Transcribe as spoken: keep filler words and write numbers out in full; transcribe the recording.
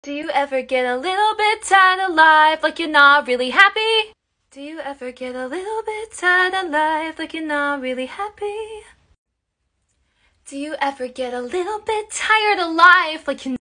Do you ever get a little bit tired of life, like you're not really happy? Do you ever get a little bit tired of life, like you're not really happy? Do you ever get a little bit tired of life, like you're